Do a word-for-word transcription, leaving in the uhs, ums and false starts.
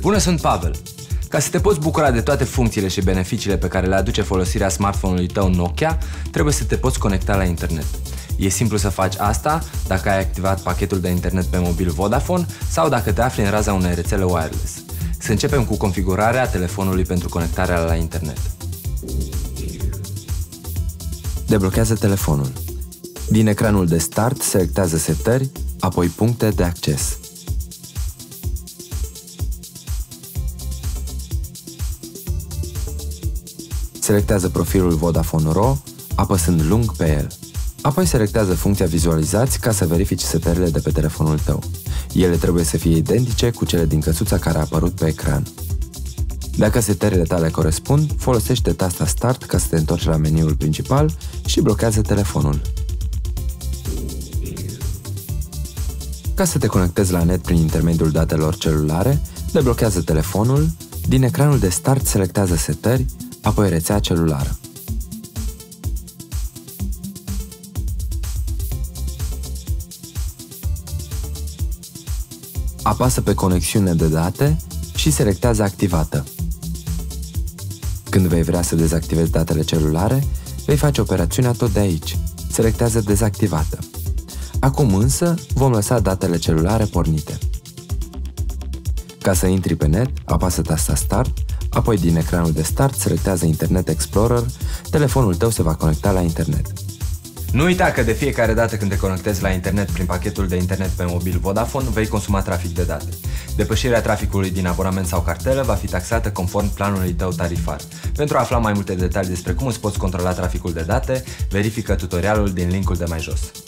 Bună, sunt Pavel! Ca să te poți bucura de toate funcțiile și beneficiile pe care le aduce folosirea smartphone-ului tău Nokia, trebuie să te poți conecta la internet. E simplu să faci asta dacă ai activat pachetul de internet pe mobil Vodafone sau dacă te afli în raza unei rețele wireless. Să începem cu configurarea telefonului pentru conectarea la internet. Deblochează telefonul. Din ecranul de start, selectează setări, apoi puncte de acces. Selectează profilul Vodafone R O, apăsând lung pe el. Apoi selectează funcția Vizualizați ca să verifici setările de pe telefonul tău. Ele trebuie să fie identice cu cele din căsuța care a apărut pe ecran. Dacă setările tale corespund, folosește tasta Start ca să te întorci la meniul principal și blochează telefonul. Ca să te conectezi la net prin intermediul datelor celulare, deblochează telefonul, din ecranul de start selectează setări, apoi rețea celulară. Apasă pe conexiune de date și selectează activată. Când vei vrea să dezactivezi datele celulare, vei face operațiunea tot de aici. Selectează dezactivată. Acum însă vom lăsa datele celulare pornite. Ca să intri pe net, apasă tasta Start, apoi din ecranul de start selectează Internet Explorer, telefonul tău se va conecta la internet. Nu uita că de fiecare dată când te conectezi la internet prin pachetul de internet pe mobil Vodafone, vei consuma trafic de date. Depășirea traficului din abonament sau cartelă va fi taxată conform planului tău tarifar. Pentru a afla mai multe detalii despre cum îți poți controla traficul de date, verifică tutorialul din linkul de mai jos.